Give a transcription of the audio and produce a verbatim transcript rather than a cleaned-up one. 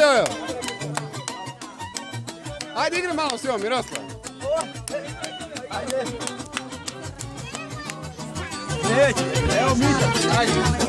Ajde, ajde. Ajde, igri malo s njom, Miroslav. Neće, evo Mita, ajde.